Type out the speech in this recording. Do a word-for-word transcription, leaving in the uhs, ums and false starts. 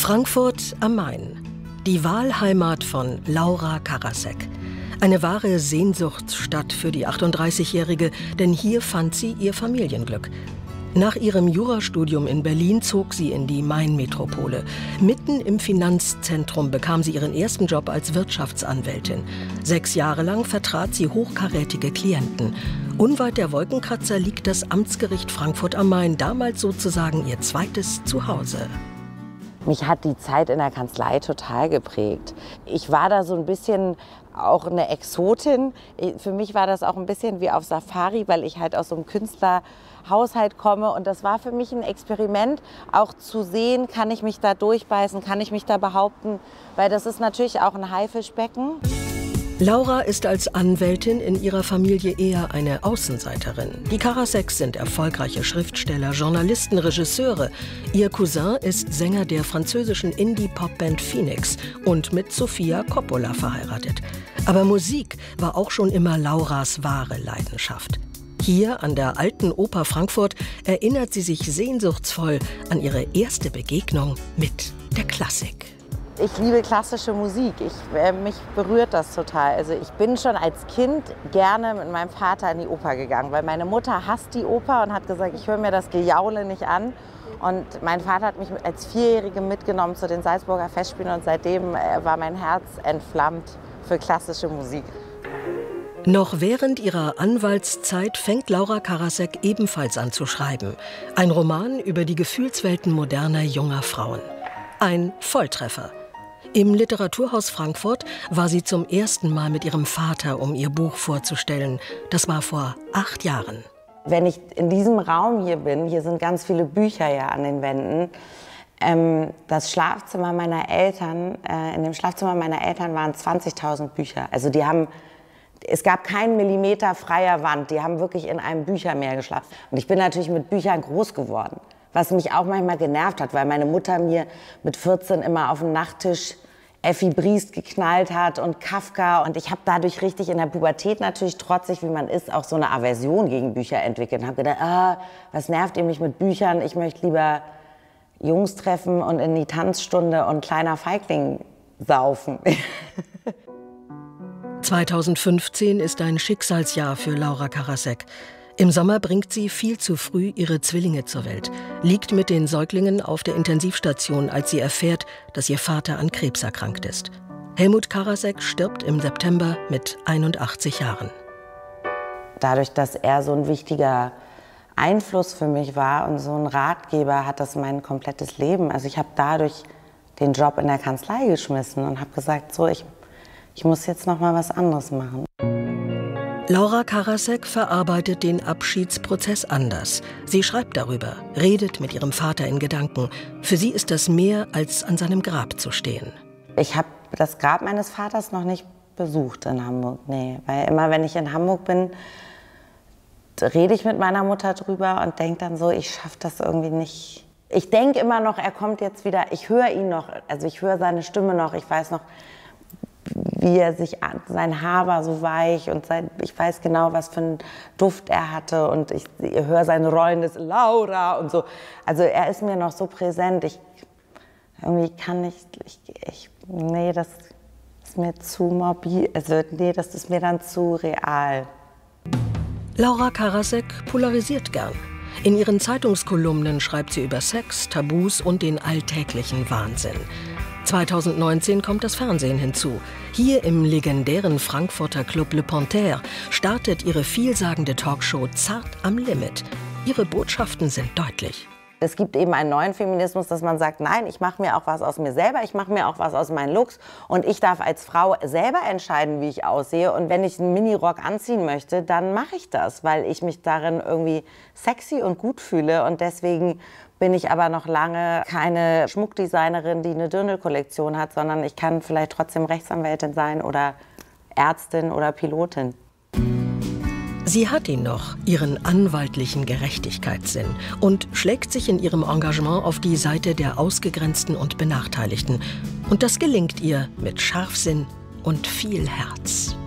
Frankfurt am Main, die Wahlheimat von Laura Karasek. Eine wahre Sehnsuchtsstadt für die achtunddreißigjährige, denn hier fand sie ihr Familienglück. Nach ihrem Jurastudium in Berlin zog sie in die Main-Metropole. Mitten im Finanzzentrum bekam sie ihren ersten Job als Wirtschaftsanwältin. Sechs Jahre lang vertrat sie hochkarätige Klienten. Unweit der Wolkenkratzer liegt das Amtsgericht Frankfurt am Main, damals sozusagen ihr zweites Zuhause. Mich hat die Zeit in der Kanzlei total geprägt. Ich war da so ein bisschen auch eine Exotin. Für mich war das auch ein bisschen wie auf Safari, weil ich halt aus so einem Künstlerhaushalt komme. Und das war für mich ein Experiment, auch zu sehen, kann ich mich da durchbeißen, kann ich mich da behaupten. Weil das ist natürlich auch ein Haifischbecken. Laura ist als Anwältin in ihrer Familie eher eine Außenseiterin. Die Karaseks sind erfolgreiche Schriftsteller, Journalisten, Regisseure. Ihr Cousin ist Sänger der französischen Indie-Pop-Band Phoenix und mit Sofia Coppola verheiratet. Aber Musik war auch schon immer Lauras wahre Leidenschaft. Hier an der Alten Oper Frankfurt erinnert sie sich sehnsuchtsvoll an ihre erste Begegnung mit der Klassik. Ich liebe klassische Musik. Ich, äh, mich berührt das total. Also ich bin schon als Kind gerne mit meinem Vater in die Oper gegangen, weil meine Mutter hasst die Oper und hat gesagt, ich höre mir das Gejaule nicht an. Und mein Vater hat mich als Vierjährige mitgenommen zu den Salzburger Festspielen und seitdem äh, war mein Herz entflammt für klassische Musik. Noch während ihrer Anwaltszeit fängt Laura Karasek ebenfalls an zu schreiben. Ein Roman über die Gefühlswelten moderner junger Frauen. Ein Volltreffer. Im Literaturhaus Frankfurt war sie zum ersten Mal mit ihrem Vater, um ihr Buch vorzustellen. Das war vor acht Jahren. Wenn ich in diesem Raum hier bin, hier sind ganz viele Bücher ja an den Wänden. Ähm, das Schlafzimmer meiner Eltern, äh, in dem Schlafzimmer meiner Eltern waren zwanzigtausend Bücher. Also die haben, es gab keinen Millimeter freier Wand. Die haben wirklich in einem Büchermeer geschlafen. Und ich bin natürlich mit Büchern groß geworden. Was mich auch manchmal genervt hat, weil meine Mutter mir mit vierzehn immer auf den Nachttisch Effi Briest geknallt hat und Kafka. Und ich habe dadurch richtig in der Pubertät natürlich, trotzig wie man ist, auch so eine Aversion gegen Bücher entwickelt. Und habe gedacht, ah, was nervt ihr mich mit Büchern? Ich möchte lieber Jungs treffen und in die Tanzstunde und kleiner Feigling saufen. zweitausendfünfzehn ist ein Schicksalsjahr für Laura Karasek. Im Sommer bringt sie viel zu früh ihre Zwillinge zur Welt, liegt mit den Säuglingen auf der Intensivstation, als sie erfährt, dass ihr Vater an Krebs erkrankt ist. Helmut Karasek stirbt im September mit einundachtzig Jahren. Dadurch, dass er so ein wichtiger Einfluss für mich war und so ein Ratgeber, hat das mein komplettes Leben. Also ich habe dadurch den Job in der Kanzlei geschmissen und habe gesagt, so, ich, ich muss jetzt noch mal was anderes machen. Laura Karasek verarbeitet den Abschiedsprozess anders. Sie schreibt darüber, redet mit ihrem Vater in Gedanken. Für sie ist das mehr, als an seinem Grab zu stehen. Ich habe das Grab meines Vaters noch nicht besucht in Hamburg, nee. Weil immer, wenn ich in Hamburg bin, rede ich mit meiner Mutter drüber und denke dann so, ich schaffe das irgendwie nicht. Ich denke immer noch, er kommt jetzt wieder, ich höre ihn noch, also ich höre seine Stimme noch, ich weiß noch, wie er sich, sein Haar war so weich und sein, ich weiß genau, was für einen Duft er hatte und ich, ich höre sein rollendes Laura und so. Also er ist mir noch so präsent, ich irgendwie kann nicht, ich, ich, nee, das ist mir zu morbid, also nee, das ist mir dann zu real. Laura Karasek polarisiert gern. In ihren Zeitungskolumnen schreibt sie über Sex, Tabus und den alltäglichen Wahnsinn. zweitausendneunzehn kommt das Fernsehen hinzu. Hier im legendären Frankfurter Club Le Panthère startet ihre vielsagende Talkshow Zart am Limit. Ihre Botschaften sind deutlich. Es gibt eben einen neuen Feminismus, dass man sagt, nein, ich mache mir auch was aus mir selber, ich mache mir auch was aus meinen Looks und ich darf als Frau selber entscheiden, wie ich aussehe. Und wenn ich einen Minirock anziehen möchte, dann mache ich das, weil ich mich darin irgendwie sexy und gut fühle. Und deswegen bin ich aber noch lange keine Schmuckdesignerin, die eine Dirndl-Kollektion hat, sondern ich kann vielleicht trotzdem Rechtsanwältin sein oder Ärztin oder Pilotin. Sie hat ihn noch, ihren anwaltlichen Gerechtigkeitssinn, und schlägt sich in ihrem Engagement auf die Seite der Ausgegrenzten und Benachteiligten. Und das gelingt ihr mit Scharfsinn und viel Herz.